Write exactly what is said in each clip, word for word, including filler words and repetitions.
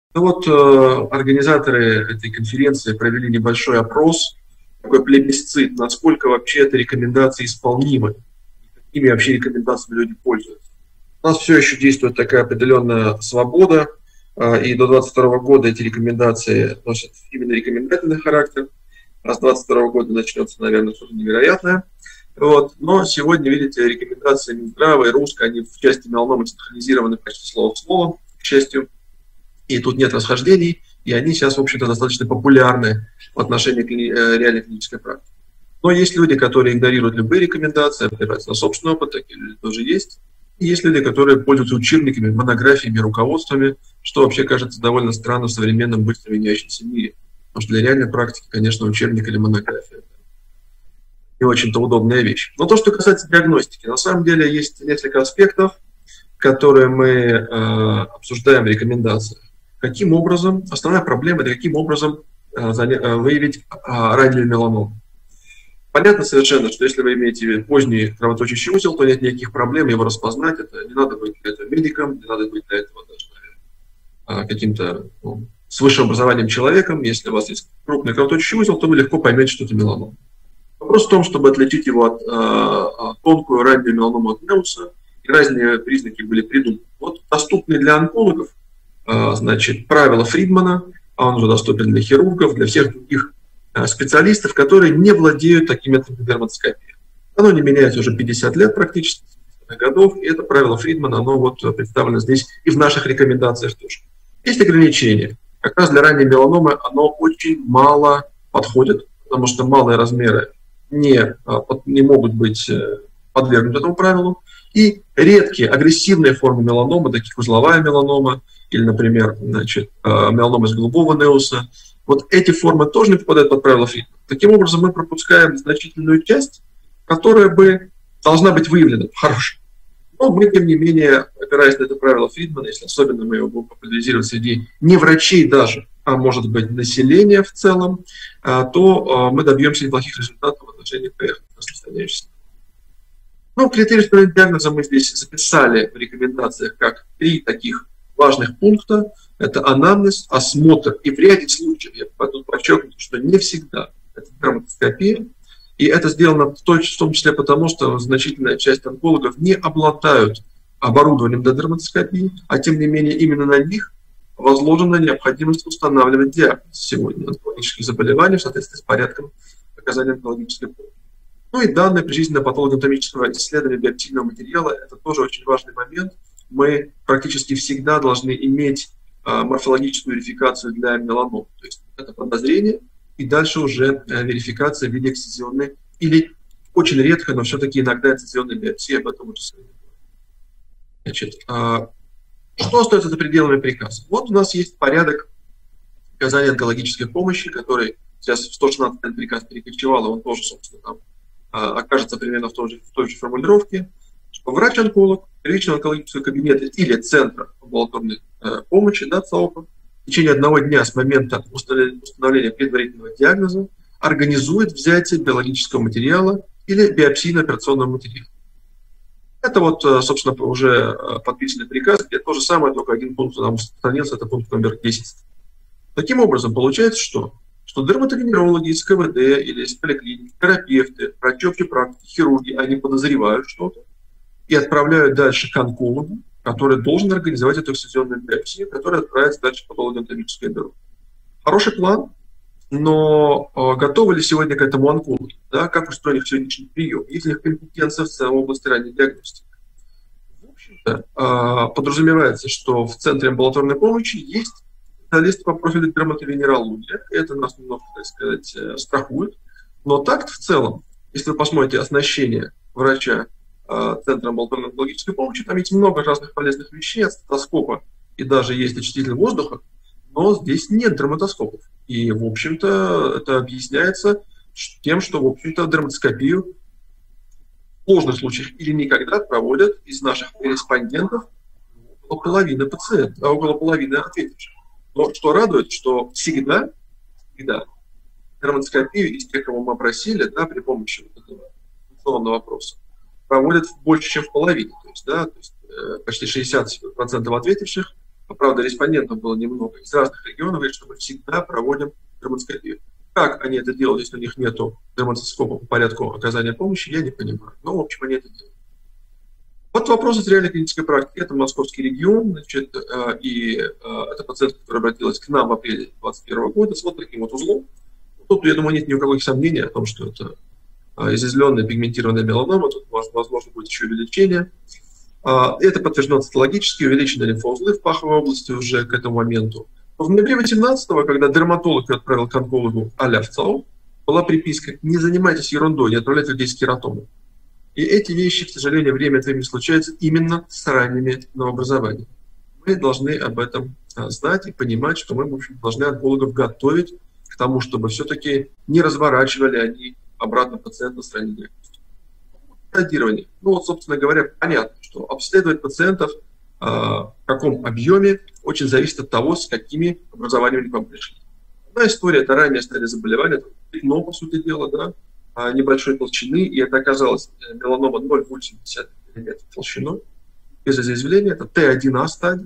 Ну вот э, организаторы этой конференции провели небольшой опрос, такой плебисцит, насколько вообще эта рекомендация исполнима, какими вообще рекомендациями люди пользуются. У нас все еще действует такая определенная свобода, э, и до двадцать второго года эти рекомендации носят именно рекомендательный характер, а с двадцать второго года начнется, наверное, что-то невероятное. Вот. Но сегодня, видите, рекомендации Минздрава и РУСК, они в части меланомы синхронизированы почти слово в слово, к счастью. И тут нет расхождений, и они сейчас, в общем-то, достаточно популярны в отношении кли- э, реальной клинической практики. Но есть люди, которые игнорируют любые рекомендации, опираются на собственный опыт, такие люди тоже есть. И есть люди, которые пользуются учебниками, монографиями, руководствами, что вообще кажется довольно странно в современном быстро меняющемся мире. Потому что для реальной практики, конечно, учебник или монография – не очень-то удобная вещь. Но то, что касается диагностики, на самом деле есть несколько аспектов, которые мы э, обсуждаем в рекомендациях. Каким образом, основная проблема – это каким образом э, выявить э, раннюю меланому. Понятно совершенно, что если вы имеете поздний кровоточащий узел, то нет никаких проблем его распознать. Это не надо быть для этого медиком, не надо быть для этого даже э, каким-то ну, с высшим образованием человеком. Если у вас есть крупный кровоточащий узел, то вы легко поймете, что это меланома. Вопрос в том, чтобы отличить его от э, тонкую раннюю меланому от неуса, и разные признаки были придуманы. Вот доступные для онкологов, значит, правило Фридмана, а он уже доступен для хирургов, для всех других специалистов, которые не владеют таким методом дерматоскопии. Оно не меняется уже пятьдесят лет практически, годов, и это правило Фридмана, оно вот представлено здесь и в наших рекомендациях тоже. Есть ограничения. Как раз для ранней меланомы оно очень мало подходит, потому что малые размеры не, не могут быть подвергнуты этому правилу. И редкие агрессивные формы меланомы, такие как узловая меланома, или, например, значит, меланома из голубого неуса, вот эти формы тоже не попадают под правила Фридмана. Таким образом, мы пропускаем значительную часть, которая бы должна быть выявлена в хорошем. Но мы, тем не менее, опираясь на это правило Фридмана, если особенно мы его будем популяризировать среди не врачей даже, а может быть населения в целом, то мы добьемся неплохих результатов в отношении ПФ, распространяющихся. Ну, критерии установления диагноза мы здесь записали в рекомендациях как три таких важных пункта. Это анамнез, осмотр и в ряде случаев, я тут подчеркну, что не всегда это дерматоскопия. И это сделано в том числе потому, что значительная часть онкологов не обладают оборудованием для дерматоскопии, а тем не менее именно на них возложена необходимость устанавливать диагноз сегодня онкологических заболеваний в соответствии с порядком оказания онкологической помощи. Ну и данные прижизненно-патологоанатомического исследования биоптийного материала – это тоже очень важный момент. Мы практически всегда должны иметь а, морфологическую верификацию для меланом. То есть это подозрение, и дальше уже а, верификация в виде эксцизионной или очень редко, но все-таки иногда эксцизионной биопсии, об этом уже сегодня. Значит, а, что остается за пределами приказа? Вот у нас есть порядок оказания онкологической помощи, который сейчас в сто шестнадцатый приказ перекочевал, и он тоже, собственно, там окажется примерно в той же, в той же формулировке, что врач-онколог первичного онкологического кабинета или центра амбулаторной э, помощи, да, ЦАОПа, в течение одного дня с момента установления, установления предварительного диагноза организует взятие биологического материала или биопсийно-операционного материала. Это вот, собственно, уже подписанный приказ, где то же самое, только один пункт нам сохранился, это пункт номер десять. Таким образом, получается, что что дерматовенерологи из КВД или из поликлиники, терапевты, врачи общей практики, хирурги, они подозревают что-то и отправляют дальше к онкологу, который должен организовать эту эксцизионную биопсию, которая отправится дальше в патологоанатомическое бюро. Хороший план, но э, готовы ли сегодня к этому онкологи? Да? Как устроен их сегодняшний прием? Есть ли их компетенция в области ранней диагностики? В общем-то, э, подразумевается, что в центре амбулаторной помощи есть специалисты по профилю дерматовенерологии. Это нас немного, так сказать, страхует. Но так в целом, если вы посмотрите оснащение врача э, Центра амбулаторной онкологической помощи, там есть много разных полезных вещей, от стетоскопа и даже есть очиститель воздуха, но здесь нет дерматоскопов. И, в общем-то, это объясняется тем, что, в общем-то, дерматоскопию в сложных случаях или никогда проводят из наших корреспондентов около половины пациентов, а около половины ответивших. Но что радует, что всегда, всегда дерматоскопию из тех, кого мы опросили, да, при помощи вот этого информационного вопроса, проводят больше, чем в половине. То есть, да, то есть, э, почти шестьдесят процентов ответивших правда, респондентов было немного из разных регионов, говорят, что мы всегда проводим дерматоскопию. Как они это делают, если у них нет дерматоскопа по порядку оказания помощи, я не понимаю. Но, в общем, они это делают. Вот вопрос из реальной клинической практики. Это московский регион, значит, и это пациент, который обратилась к нам в апреле две тысячи двадцать первого года с вот таким вот узлом. Тут, я думаю, нет никаких сомнений о том, что это изъязвленная пигментированная меланома, тут возможно будет еще увеличение. Это подтверждено цитологически, увеличены лимфоузлы в паховой области уже к этому моменту. Но в ноябре две тысячи восемнадцатого, когда дерматолог отправил к онкологу а-ля ВЦАО, была приписка: не занимайтесь ерундой, не отправляйте людей с кератомой. И эти вещи, к сожалению, время от времени случаются именно с ранними новообразованиями. Мы должны об этом знать и понимать, что мы, в общем, должны онкологов готовить к тому, чтобы все-таки не разворачивали они обратно пациента с ранней диагностикой. Стадирование. Ну вот, собственно говоря, понятно, что обследовать пациентов э, в каком объеме очень зависит от того, с какими образованиями к вам пришли. Одна история – это ранняя стадия заболевания, это пятно, по сути дела, да, небольшой толщины, и это оказалось меланома ноль целых восемь десятых миллиметра толщиной, без изъязвления, это Т один А стадия.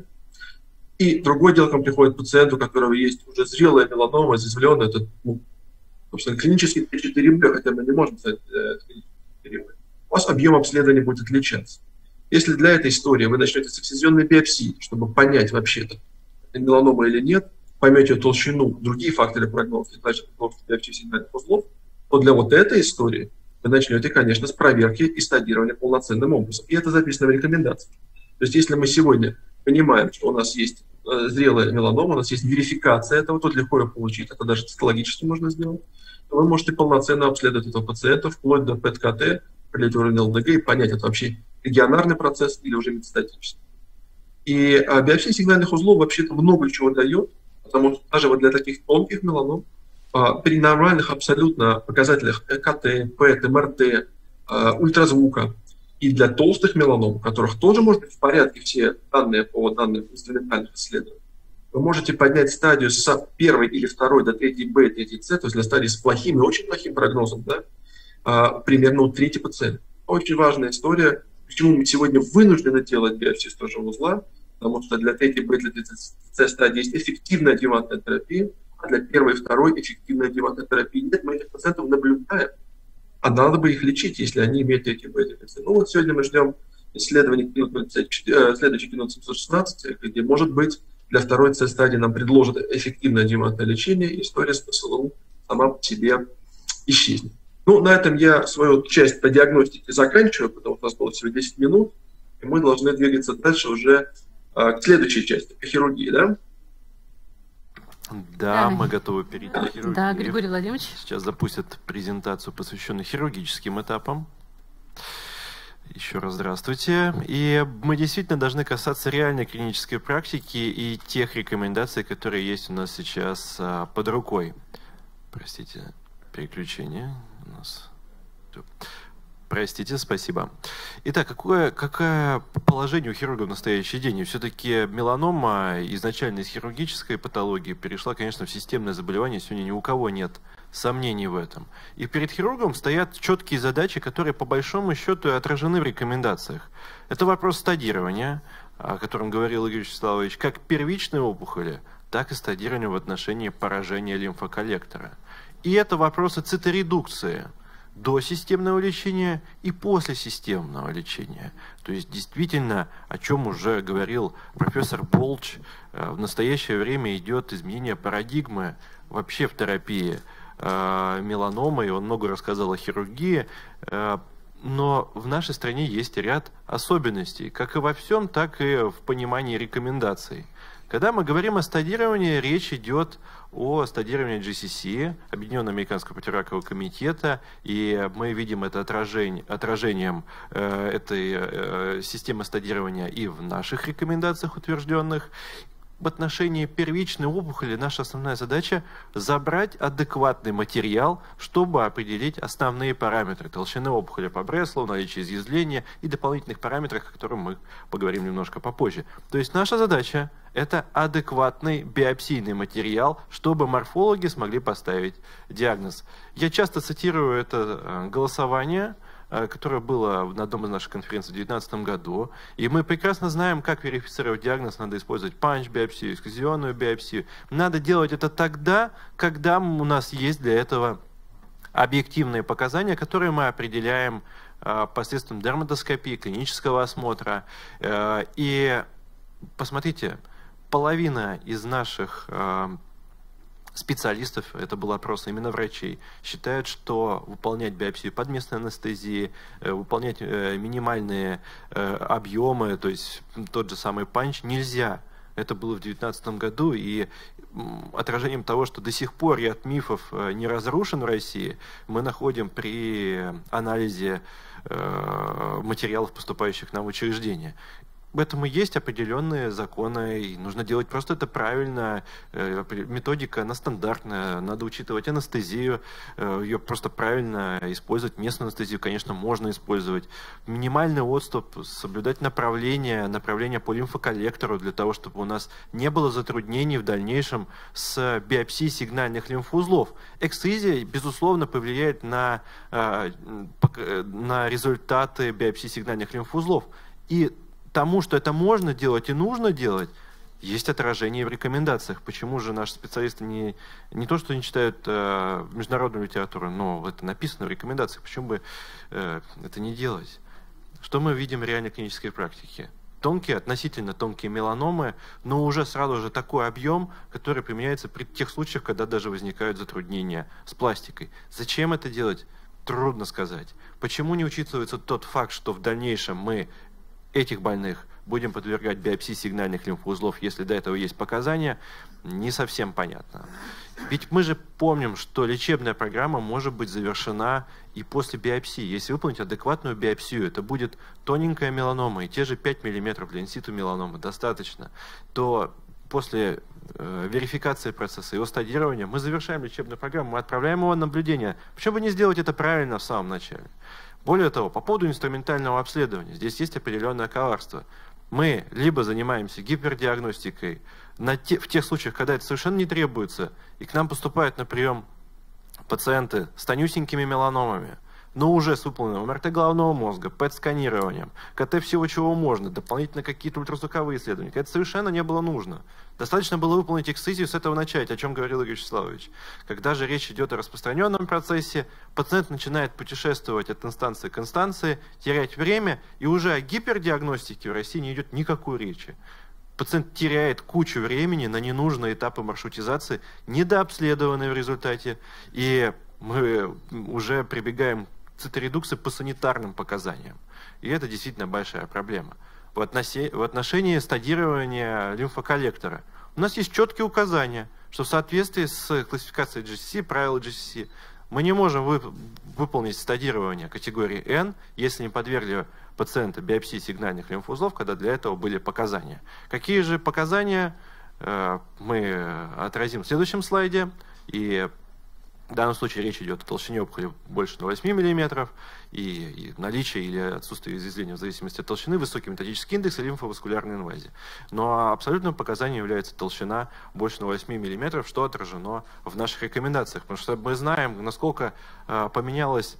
И другое дело, к вам приходит пациент, у которого есть уже зрелая меланома, изъязвленная, это, ну, собственно, клинический Т четыре Б, хотя мы не можем сказать Т четыре Б. У вас объем обследования будет отличаться. Если для этой истории вы начнете с эксцизионной биопсии, чтобы понять вообще-то, это меланома или нет, поймете толщину, другие факторы прогноза, значит, биопсии сигнальных узлов, то для вот этой истории вы начнете, конечно, с проверки и стадирования полноценным образом. И это записано в рекомендациях. То есть если мы сегодня понимаем, что у нас есть э, зрелая меланома, у нас есть верификация этого, то легко ее получить, это даже цитологически можно сделать, то вы можете полноценно обследовать этого пациента вплоть до ПЭТ-КТ, определить уровень ЛДГ и понять, это вообще регионарный процесс или уже метастатический. И а, биопсия сигнальных узлов вообще-то много чего дает, потому что даже вот для таких тонких меланом а, при нормальных абсолютно показателях ЭКТ, ПЭТ, МРТ, а, ультразвука и для толстых меланом, у которых тоже может быть в порядке все данные по данным инструментальных исследований, вы можете поднять стадию с первой или второй до третьей Б, третьей С, то есть для стадии с плохим и очень плохим прогнозом, да, а, примерно у трети пациентов. Очень важная история, почему мы сегодня вынуждены делать биопсию стержневого узла, потому что для третьей Б, для третьей С стадии есть эффективная адъювантная терапия, а для первой и второй эффективной адъювантной терапии нет, мы этих пациентов наблюдаем. А надо бы их лечить, если они имеют эти Б, третьей С. Ну вот сегодня мы ждем исследований следующий кино семьсот шестнадцать, где, может быть, для второй С стадии нам предложат эффективное адъювантное лечение, и история с ПСЛУ сама по себе исчезнет. Ну, на этом я свою часть по диагностике заканчиваю, потому что у нас было всего десять минут, и мы должны двигаться дальше уже а, к следующей части, к хирургии, да? Да, Да. мы готовы перейти к хирургии. Да, Григорий Владимирович. Сейчас запустят презентацию, посвященную хирургическим этапам. Еще раз здравствуйте. И мы действительно должны касаться реальной клинической практики и тех рекомендаций, которые есть у нас сейчас а, под рукой. Простите, переключение у нас. Простите, спасибо. Итак, какое, какое положение у хирурга в настоящий день? Все-таки меланома изначально из хирургической патологии перешла, конечно, в системное заболевание. Сегодня ни у кого нет сомнений в этом. И перед хирургом стоят четкие задачи, которые по большому счету отражены в рекомендациях. Это вопрос стадирования, о котором говорил Игорь Вячеславович, как первичной опухоли, так и стадирования в отношении поражения лимфоколлектора. И это вопросы циторедукции до системного лечения и после системного лечения. То есть действительно, о чем уже говорил профессор Болч, в настоящее время идет изменение парадигмы вообще в терапии меланомы, и он много рассказал о хирургии, но в нашей стране есть ряд особенностей, как и во всем, так и в понимании рекомендаций. Когда мы говорим о стадировании, речь идет о стадировании джи си си, Объединенного американского противоракового комитета, и мы видим это отражение, отражением э, этой э, системы стадирования и в наших рекомендациях утвержденных. В отношении первичной опухоли наша основная задача – забрать адекватный материал, чтобы определить основные параметры толщины опухоли по Бреслоу, наличие изъязвления и дополнительных параметрах, о которых мы поговорим немножко попозже. То есть наша задача – это адекватный биопсийный материал, чтобы морфологи смогли поставить диагноз. Я часто цитирую это голосование которое было на одном из наших конференций в две тысячи девятнадцатом году. И мы прекрасно знаем, как верифицировать диагноз. Надо использовать панч-биопсию, эксклюзионную биопсию. Надо делать это тогда, когда у нас есть для этого объективные показания, которые мы определяем посредством дерматоскопии, клинического осмотра. И посмотрите, половина из наших специалистов, это был опрос именно врачей, считают, что выполнять биопсию под местной анестезией, выполнять минимальные объемы, то есть тот же самый панч, нельзя. Это было в две тысячи девятнадцатом году, и отражением того, что до сих пор ряд мифов не разрушен в России, мы находим при анализе материалов, поступающих нам в учреждение. Поэтому есть определенные законы, и нужно делать просто это правильно. Методика, она стандартная, надо учитывать анестезию, ее просто правильно использовать. Местную анестезию, конечно, можно использовать. Минимальный отступ, соблюдать направление, направление по лимфоколлектору, для того, чтобы у нас не было затруднений в дальнейшем с биопсией сигнальных лимфоузлов. Эксцизия, безусловно, повлияет на, на результаты биопсии сигнальных лимфоузлов. И тому, что это можно делать и нужно делать, есть отражение в рекомендациях. Почему же наши специалисты не, не то, что не читают э, международную литературу, но это написано в рекомендациях, почему бы э, это не делать? Что мы видим в реальной клинической практике? Тонкие, относительно тонкие меланомы, но уже сразу же такой объем, который применяется при тех случаях, когда даже возникают затруднения с пластикой. Зачем это делать? Трудно сказать. Почему не учитывается тот факт, что в дальнейшем мы этих больных будем подвергать биопсии сигнальных лимфоузлов, если до этого есть показания, не совсем понятно. Ведь мы же помним, что лечебная программа может быть завершена и после биопсии. Если выполнить адекватную биопсию, это будет тоненькая меланома, и те же пять миллиметров для инситу меланомы достаточно, то после э, верификации процесса, его стадирования, мы завершаем лечебную программу, мы отправляем его на наблюдение. Почему бы не сделать это правильно в самом начале? Более того, по поводу инструментального обследования, здесь есть определенное коварство. Мы либо занимаемся гипердиагностикой на те, в тех случаях, когда это совершенно не требуется, и к нам поступают на прием пациенты с тонюсенькими меланомами, но уже с выполненным эм эр тэ головного мозга, пэт-сканированием, ка тэ всего, чего можно, дополнительно какие-то ультразвуковые исследования. Это совершенно не было нужно. Достаточно было выполнить эксцизию, с этого начать, о чем говорил Игорь Вячеславович. Когда же речь идет о распространенном процессе, пациент начинает путешествовать от инстанции к инстанции, терять время, и уже о гипердиагностике в России не идет никакой речи. Пациент теряет кучу времени на ненужные этапы маршрутизации, недообследованные в результате, и мы уже прибегаем циторедуксы по санитарным показаниям. И это действительно большая проблема. В, относи... в отношении стадирования лимфоколлектора у нас есть четкие указания, что в соответствии с классификацией джи си си, правила джи си си, мы не можем вы... выполнить стадирование категории N, если не подвергли пациента биопсии сигнальных лимфоузлов, когда для этого были показания. Какие же показания э, мы отразим в следующем слайде. И в данном случае речь идет о толщине опухоли больше ноль целых восемь десятых миллиметров и, и наличие или отсутствие изъязвления в зависимости от толщины, высокий методический индекс и лимфоваскулярной инвазии. Но абсолютным показанием является толщина больше ноль целых восемь десятых миллиметров, что отражено в наших рекомендациях. Потому что мы знаем, насколько э, поменялось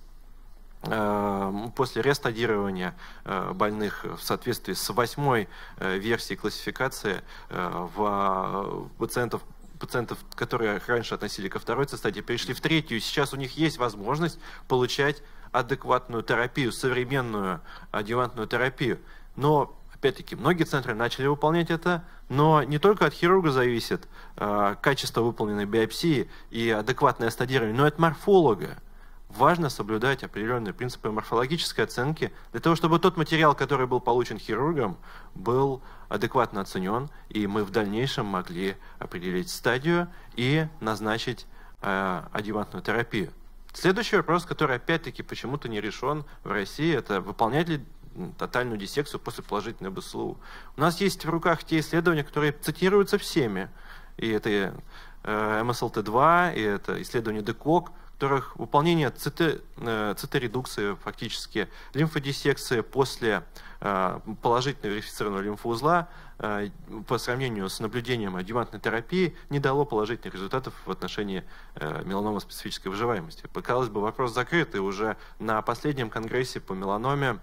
э, после рестадирования э, больных в соответствии с восьмой э, версией классификации э, в э, пациентов, пациентов, которые раньше относили ко второй цистате, перешли в третью. Сейчас у них есть возможность получать адекватную терапию, современную адъювантную терапию. Но, опять-таки, многие центры начали выполнять это, но не только от хирурга зависит э, качество выполненной биопсии и адекватное стадирование, но и от морфолога. Важно соблюдать определенные принципы морфологической оценки для того, чтобы тот материал, который был получен хирургом, был адекватно оценен, и мы в дальнейшем могли определить стадию и назначить э, адъювантную терапию. Следующий вопрос, который опять-таки почему-то не решен в России, это выполнять ли тотальную диссекцию после положительной бэ эс эл у. У нас есть в руках те исследования, которые цитируются всеми, и это э, эм эс эл тэ два, и это исследование ДЭКОК, которых выполнение цити, циторедукции, фактически лимфодиссекции после положительно верифицированного лимфоузла по сравнению с наблюдением адъювантной терапии не дало положительных результатов в отношении меланомы специфической выживаемости. Казалось бы, вопрос закрыт, и уже на последнем конгрессе по меланоме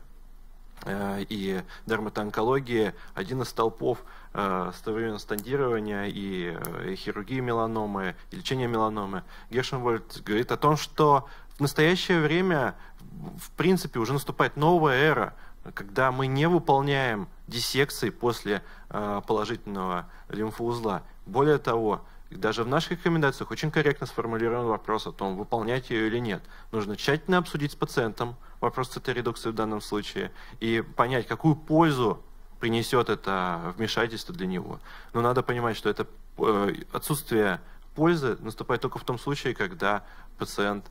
и дерматоонкологии один из столпов современного стендирования и хирургии меланомы, и лечения меланомы, Гершенвольд говорит о том, что в настоящее время, в принципе, уже наступает новая эра, когда мы не выполняем диссекции после положительного лимфоузла. Более того, даже в наших рекомендациях очень корректно сформулирован вопрос о том, выполнять ее или нет. Нужно тщательно обсудить с пациентом вопрос циторедукции в данном случае и понять, какую пользу принесет это вмешательство для него. Но надо понимать, что это отсутствие пользы наступает только в том случае, когда пациент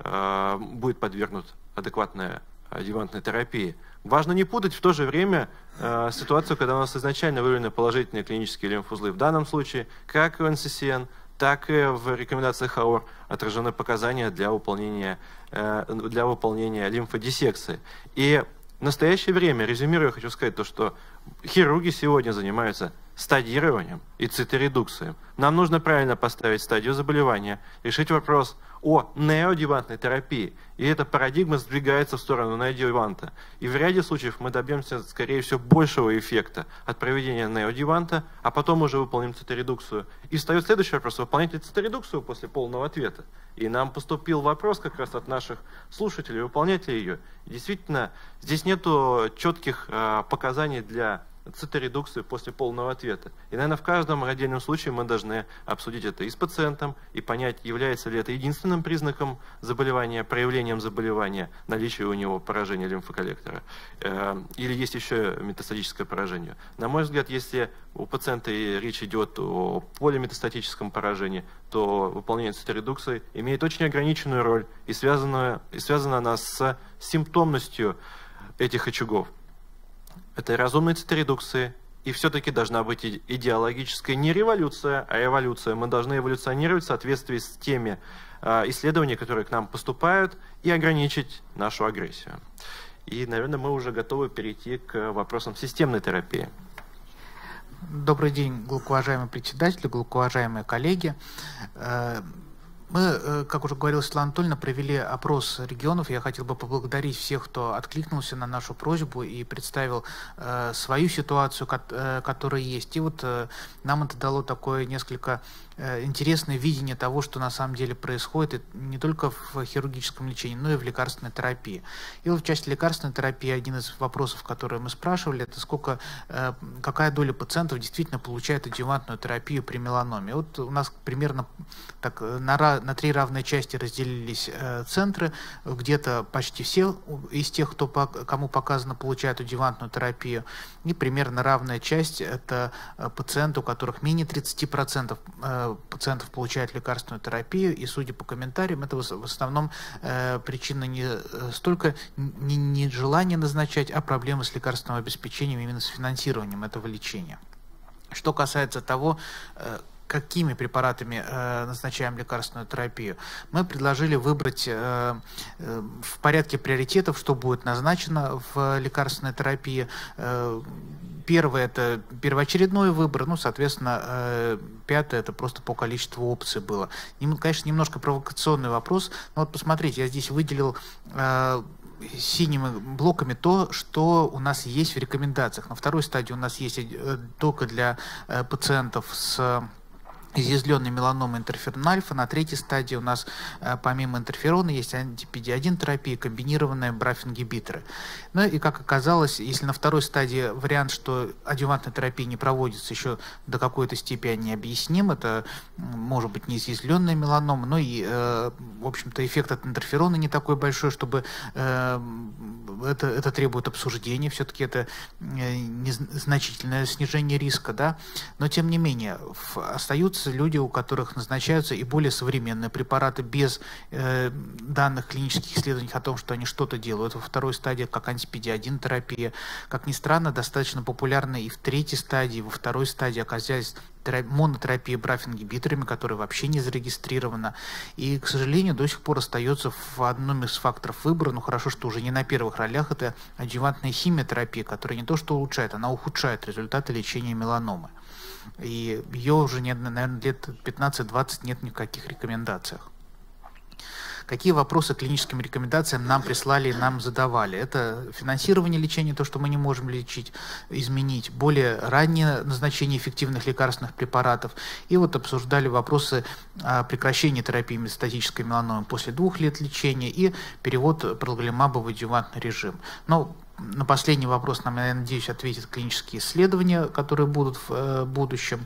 будет подвергнут адекватной адъювантной терапии. Важно не путать в то же время э, ситуацию, когда у нас изначально выявлены положительные клинические лимфоузлы. В данном случае, как и в эн си си эн, так и в рекомендациях АОР отражены показания для выполнения, э, для выполнения лимфодиссекции. И в настоящее время, резюмируя, хочу сказать то, что хирурги сегодня занимаются стадированием и циторедукцией. Нам нужно правильно поставить стадию заболевания, решить вопрос о неоадъювантной терапии. И эта парадигма сдвигается в сторону неоадъюванта. И в ряде случаев мы добьемся, скорее всего, большего эффекта от проведения неоадъюванта, а потом уже выполним циторедукцию. И встает следующий вопрос: выполнять ли циторедукцию после полного ответа? И нам поступил вопрос как раз от наших слушателей, выполнять ли ее. И действительно, здесь нету четких э, показаний для циторедукции после полного ответа. И, наверное, в каждом отдельном случае мы должны обсудить это и с пациентом, и понять, является ли это единственным признаком заболевания, проявлением заболевания, наличие у него поражения лимфоколлектора, э, или есть еще метастатическое поражение. На мой взгляд, если у пациента речь идет о полиметастатическом поражении, то выполнение циторедукции имеет очень ограниченную роль, и связана, и связана она с симптомностью этих очагов. Это разумная циторедукция, и все-таки должна быть идеологическая не революция, а эволюция. Мы должны эволюционировать в соответствии с теми э, исследованиями, которые к нам поступают, и ограничить нашу агрессию. И, наверное, мы уже готовы перейти к вопросам системной терапии. Добрый день, глубокоуважаемые председатели, глубокоуважаемые коллеги. Мы, как уже говорила Светлана Анатольевна, провели опрос регионов. Я хотел бы поблагодарить всех, кто откликнулся на нашу просьбу и представил э, свою ситуацию, ко э, которая есть. И вот э, нам это дало такое несколько э, интересное видение того, что на самом деле происходит и не только в хирургическом лечении, но и в лекарственной терапии. И вот в части лекарственной терапии один из вопросов, которые мы спрашивали, это сколько, э, какая доля пациентов действительно получает адъювантную терапию при меланоме. Вот у нас примерно так на На три равные части разделились э, центры. Где-то почти все из тех, кто, по, кому показано, получают адъювантную терапию. И примерно равная часть – это э, пациенты, у которых менее тридцати процентов э, пациентов получают лекарственную терапию. И, судя по комментариям, это в, в основном э, причина не столько не, не желания назначать, а проблемы с лекарственным обеспечением, именно с финансированием этого лечения. Что касается того, э, какими препаратами э, назначаем лекарственную терапию, мы предложили выбрать э, э, в порядке приоритетов, что будет назначено в лекарственной терапии. Э, первое – это первоочередной выбор, ну, соответственно, э, пятое – это просто по количеству опций было. Нем, конечно, немножко провокационный вопрос, но вот посмотрите, я здесь выделил э, синими блоками то, что у нас есть в рекомендациях. На второй стадии у нас есть э, только для э, пациентов с изъязвленной меланомой интерферон альфа. На третьей стадии у нас э, помимо интерферона есть анти-пи ди один терапия, комбинированные браф-ингибиторы. Ну и как оказалось, если на второй стадии вариант, что адъювантная терапия не проводится, еще до какой-то степени необъясним, это может быть не изъязвленная меланома, но и, э, в общем-то, эффект от интерферона не такой большой, чтобы э, это, это требует обсуждения, все-таки это э, незначительное снижение риска, да, но тем не менее в, остаются есть люди, у которых назначаются и более современные препараты без э, данных клинических исследований о том, что они что-то делают. Во второй стадии, как антипи ди один терапия. Как ни странно, достаточно популярна и в третьей стадии, во второй стадии оказались монотерапия браф-ингибиторами, которая вообще не зарегистрирована. И, к сожалению, до сих пор остается в одном из факторов выбора, ну хорошо, что уже не на первых ролях, это адъювантная химиотерапия, которая не то что улучшает, она ухудшает результаты лечения меланомы. И ее уже, нет, наверное, лет пятнадцать-двадцать нет ни в каких рекомендациях. Какие вопросы к клиническим рекомендациям нам прислали и нам задавали? Это финансирование лечения, то, что мы не можем лечить, изменить, более раннее назначение эффективных лекарственных препаратов. И вот обсуждали вопросы о прекращении терапии метастатической меланомы после двух лет лечения и перевод прологолимаба в адъювантный режим. Но на последний вопрос нам, я надеюсь, ответят клинические исследования, которые будут в э, будущем.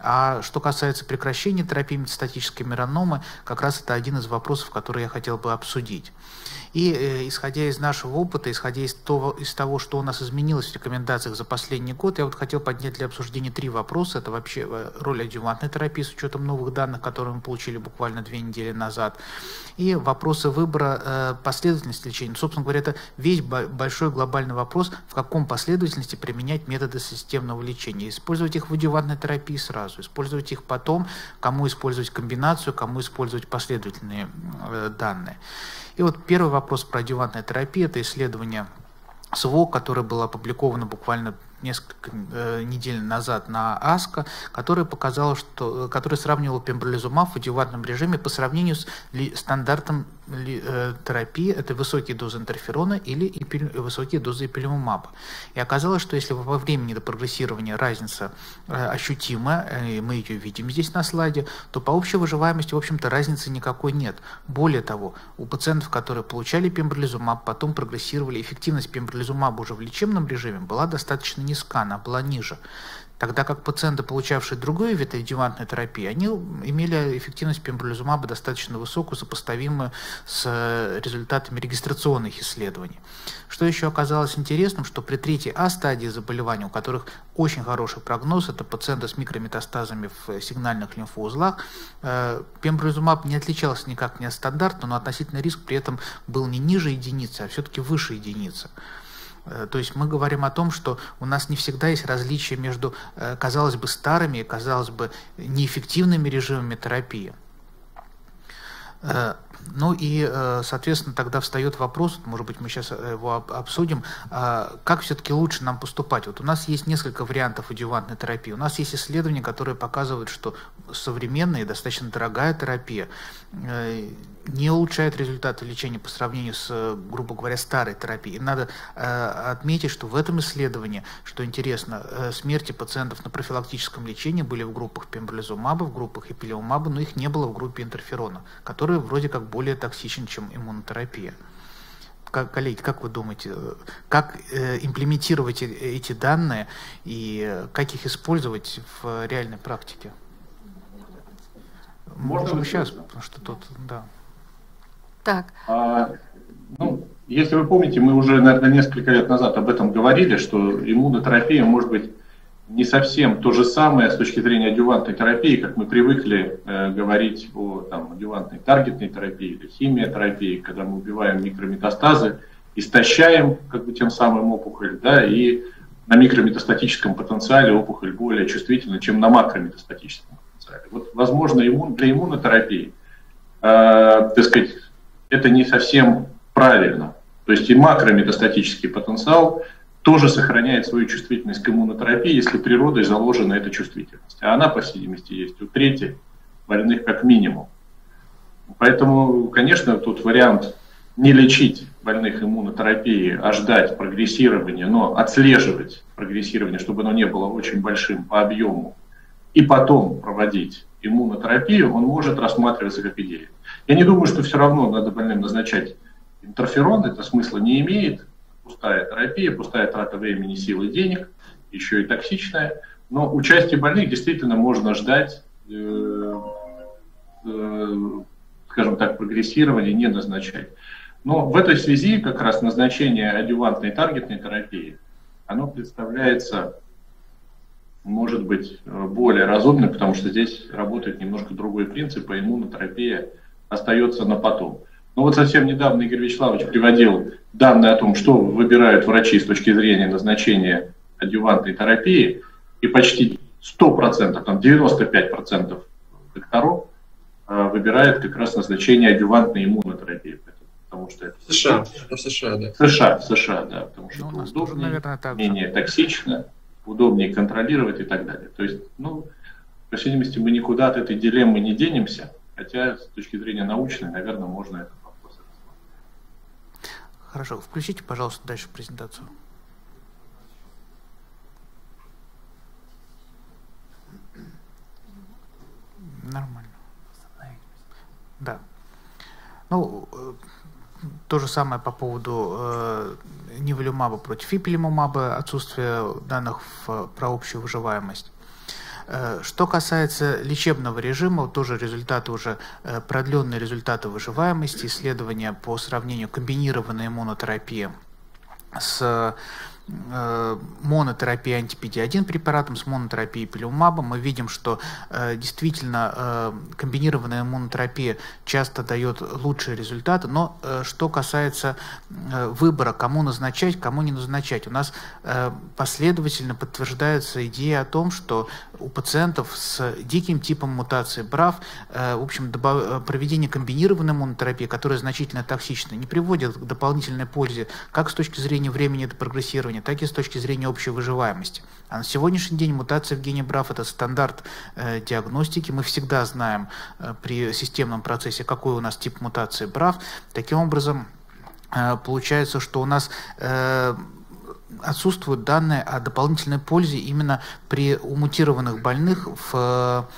А что касается прекращения терапии метастатической меланомы, как раз это один из вопросов, который я хотел бы обсудить. И э, исходя из нашего опыта, исходя из того, из того, что у нас изменилось в рекомендациях за последний год, я вот хотел поднять для обсуждения три вопроса. Это вообще роль адъювантной терапии с учетом новых данных, которые мы получили буквально две недели назад. И вопросы выбора э, последовательности лечения. Собственно говоря, это весь большой глобальный вопрос, в каком последовательности применять методы системного лечения. Использовать их в адъювантной терапии сразу, использовать их потом, кому использовать комбинацию, кому использовать последовательные э, данные. И вот первый вопрос про адъювантную терапию, это исследование СВОГ, которое было опубликовано буквально несколько э, недель назад на АСКО, которое показало, что, которое сравнивало пембролизумаб в адъювантном режиме по сравнению с ли, стандартом ли, э, терапии, это высокие дозы интерферона или ипи, высокие дозы ипилимумаба. И оказалось, что если во времени до прогрессирования разница э, ощутима, э, мы ее видим здесь на слайде, то по общей выживаемости, в общем-то, разницы никакой нет. Более того, у пациентов, которые получали пембролизумаб, потом прогрессировали, эффективность пембролизумаба уже в лечебном режиме была достаточно низка, она была ниже. Тогда как пациенты, получавшие другой вид адъювантной терапии, они имели эффективность пембролизумаба достаточно высокую, сопоставимую с результатами регистрационных исследований. Что еще оказалось интересным, что при третьей А стадии заболевания, у которых очень хороший прогноз, это пациенты с микрометастазами в сигнальных лимфоузлах, пембролизумаб не отличался никак не от стандарта, но относительный риск при этом был не ниже единицы, а все-таки выше единицы. То есть мы говорим о том, что у нас не всегда есть различия между, казалось бы, старыми и, казалось бы, неэффективными режимами терапии. Ну и, соответственно, тогда встает вопрос, может быть, мы сейчас его обсудим, как все-таки лучше нам поступать. Вот у нас есть несколько вариантов адъювантной терапии. У нас есть исследования, которые показывают, что современная и достаточно дорогая терапия не улучшает результаты лечения по сравнению с, грубо говоря, старой терапией. И надо отметить, что в этом исследовании, что интересно, смерти пациентов на профилактическом лечении были в группах пембролизумаба, в группах ипилимумаба, но их не было в группе интерферона, который вроде как более токсичен, чем иммунотерапия. Как, коллеги, как вы думаете, как э, имплементировать эти данные и как их использовать в реальной практике? Можно Можем сейчас, потому что тут, да. Так. А, ну, если вы помните, мы уже, наверное, несколько лет назад об этом говорили, что иммунотерапия может быть не совсем то же самое с точки зрения адъювантной терапии, как мы привыкли э, говорить о там, адъювантной таргетной терапии или химиотерапии, когда мы убиваем микрометастазы, истощаем как бы, тем самым опухоль, да, и на микрометастатическом потенциале опухоль более чувствительна, чем на макрометастатическом потенциале. Вот, возможно, иммун, для иммунотерапии, э, так сказать, это не совсем правильно. То есть и макрометастатический потенциал тоже сохраняет свою чувствительность к иммунотерапии, если природой заложена эта чувствительность. А она, по всей видимости, есть у трети больных как минимум. Поэтому, конечно, тут вариант не лечить больных иммунотерапией, а ждать прогрессирования, но отслеживать прогрессирование, чтобы оно не было очень большим по объему, и потом проводить иммунотерапию, он может рассматриваться как идея. Я не думаю, что все равно надо больным назначать интерферон, это смысла не имеет. Пустая терапия, пустая трата времени, сил и денег, еще и токсичная. Но участие больных действительно можно ждать, э, э, скажем так, прогрессирования, не назначать. Но в этой связи как раз назначение адъювантной таргетной терапии, оно представляется может быть более разумной, потому что здесь работает немножко другой принцип, а иммунотерапия остается на потом. Но вот совсем недавно Игорь Вячеславович приводил данные о том, что выбирают врачи с точки зрения назначения адъювантной терапии, и почти сто процентов, там девяносто пять процентов докторов выбирает как раз назначение адъювантной иммунотерапии. Потому что это в США, в США, да. В США, в США, да, потому что ну, это удобнее, тоже, наверное, так менее токсично, удобнее контролировать и так далее. То есть, ну, по всей видимости, мы никуда от этой дилеммы не денемся, хотя с точки зрения научной, наверное, можно этот вопрос рассмотреть. Хорошо, включите, пожалуйста, дальше презентацию. Нормально. Да. Ну, то же самое по поводу э, ниволюмаба против ипилимумаба, отсутствие данных в, про общую выживаемость. Э, что касается лечебного режима, тоже результаты уже, э, продленные результаты выживаемости, исследования по сравнению комбинированной иммунотерапии с э, монотерапией анти-пи ди один препаратом, с монотерапией ипилимумабом. Мы видим, что э, действительно э, комбинированная иммунотерапия часто дает лучшие результаты, но э, что касается э, выбора, кому назначать, кому не назначать, у нас э, последовательно подтверждается идея о том, что у пациентов с диким типом мутации брав, э, в общем, добав... проведение комбинированной иммунотерапии, которая значительно токсична, не приводит к дополнительной пользе как с точки зрения времени до прогрессирования, так и с точки зрения общей выживаемости. А на сегодняшний день мутация в гене брав – это стандарт э, диагностики. Мы всегда знаем э, при системном процессе, какой у нас тип мутации брав. Таким образом, э, получается, что у нас э, отсутствуют данные о дополнительной пользе именно при мутированных больных в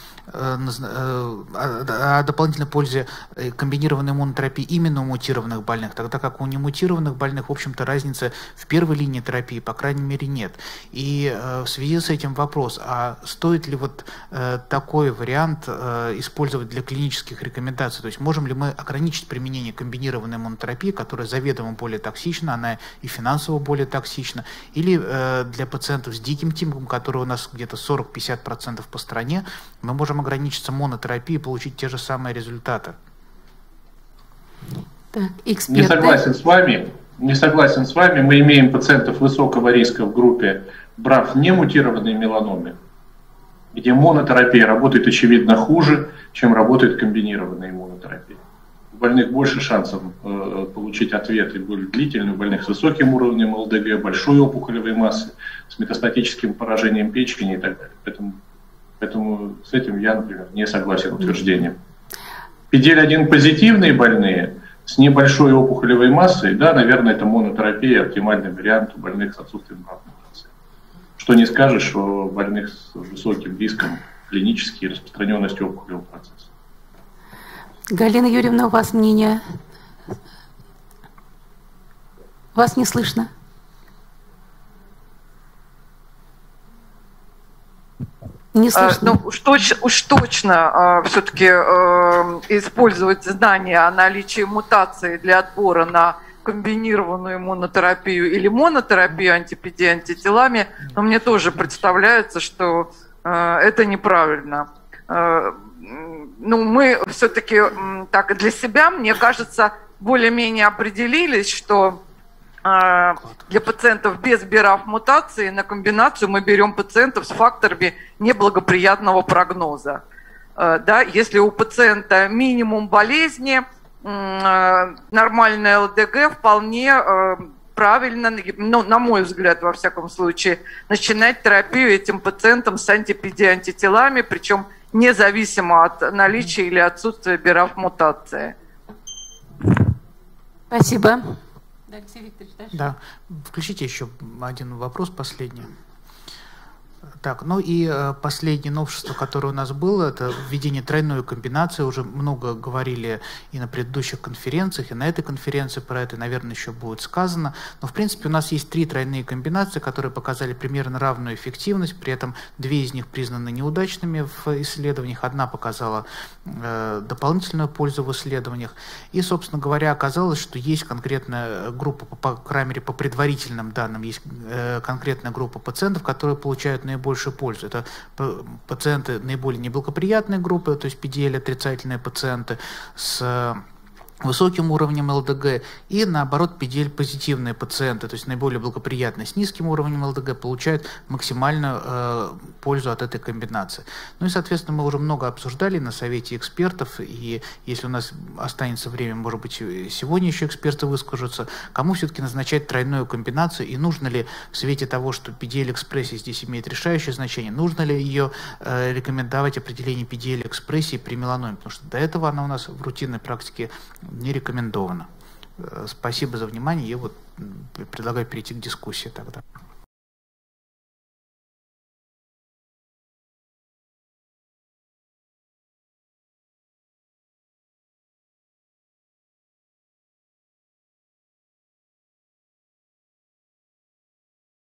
о дополнительной пользе комбинированной иммунотерапии именно у мутированных больных, тогда как у немутированных больных, в общем-то, разницы в первой линии терапии, по крайней мере, нет. И в связи с этим вопрос, а стоит ли вот такой вариант использовать для клинических рекомендаций? То есть можем ли мы ограничить применение комбинированной иммунотерапии, которая заведомо более токсична, она и финансово более токсична, или для пациентов с диким типом, который у нас где-то сорок-пятьдесят процентов по стране, мы можем ограничиться монотерапией и получить те же самые результаты. Так, эксперты. Не согласен с вами. Не согласен с вами. Мы имеем пациентов высокого риска в группе брав немутированной меланомы, где монотерапия работает очевидно хуже, чем работает комбинированная иммунотерапия. У больных больше шансов э, получить ответы более длительные, у больных с высоким уровнем эл дэ гэ, большой опухолевой массы, с метастатическим поражением печени и так далее. Поэтому Поэтому с этим я, например, не согласен утверждением. пи ди эл один позитивные больные с небольшой опухолевой массой, да, наверное, это монотерапия, оптимальный вариант у больных с отсутствием брав мутации. Что не скажешь о больных с высоким риском клинической и распространенности опухолевого процесса. Галина Юрьевна, у вас мнение? Вас не слышно. Не слышно. А, ну, уж, точ, уж точно а, все-таки а, использовать знания о наличии мутации для отбора на комбинированную иммунотерапию или монотерапию анти-пи ди антителами, но мне тоже представляется, что а, это неправильно. А, ну, мы все-таки так для себя, мне кажется, более-менее определились, что для пациентов без би ар эф мутации на комбинацию мы берем пациентов с факторами неблагоприятного прогноза. Да, если у пациента минимум болезни, нормальная эл дэ гэ, вполне правильно, ну, на мой взгляд, во всяком случае, начинать терапию этим пациентам с анти-пи ди антителами, причем независимо от наличия или отсутствия би ар эф мутации. Спасибо. Да, Алексей Викторович, дальше. Да, включите еще один вопрос, последний. Так, ну и э, последнее новшество, которое у нас было, это введение тройной комбинации. Уже много говорили и на предыдущих конференциях, и на этой конференции про это, наверное, еще будет сказано. Но, в принципе, у нас есть три тройные комбинации, которые показали примерно равную эффективность. При этом две из них признаны неудачными в исследованиях. Одна показала э, дополнительную пользу в исследованиях. И, собственно говоря, оказалось, что есть конкретная группа, по, по крайней мере, по предварительным данным, есть э, конкретная группа пациентов, которые получают наибольшую пользу. Это пациенты наиболее неблагоприятной группы, то есть пи ди эль отрицательные пациенты с высоким уровнем эл дэ гэ, и наоборот пи ди эль позитивные пациенты, то есть наиболее благоприятные с низким уровнем эл дэ гэ, получают максимальную э, пользу от этой комбинации. Ну и, соответственно, мы уже много обсуждали на совете экспертов, и если у нас останется время, может быть, сегодня еще эксперты выскажутся, кому все-таки назначать тройную комбинацию, и нужно ли в свете того, что пи ди эль-экспрессия здесь имеет решающее значение, нужно ли ее э, рекомендовать определение пи ди эль-экспрессии при меланоме, потому что до этого она у нас в рутинной практике не рекомендовано. Спасибо за внимание. Я вот предлагаю перейти к дискуссии тогда.